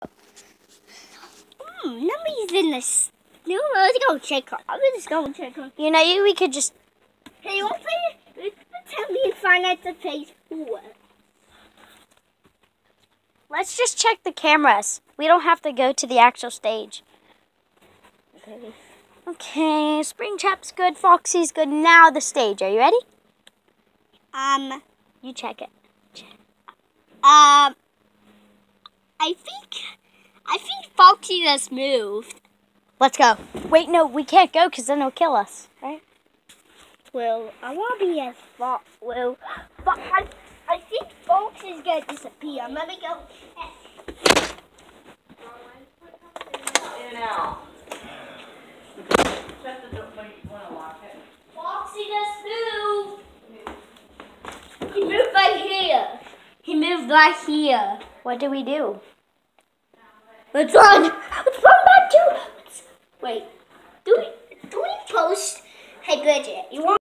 Nobody's in this. No, let's go check her. I'm just going to check her. You know, we could just... Hey, you want to play? Pretend me and find out the place. Let's just check the cameras. We don't have to go to the actual stage. Okay, Springtrap's good, Foxy's good. Now the stage. Are you ready? You check it. I think Foxy just moved. Let's go. Wait, no, we can't go because then he'll kill us, right? Well, I want to be as Fox. Well, but I think Fox is going to disappear. I'm going to go. In and out. Shut the door when you want to lock it. Foxy just moved. He moved right here. He moved right here. What do we do? Let's run. Let's run back to. Wait. Do we post? Hey, Bridget, you want?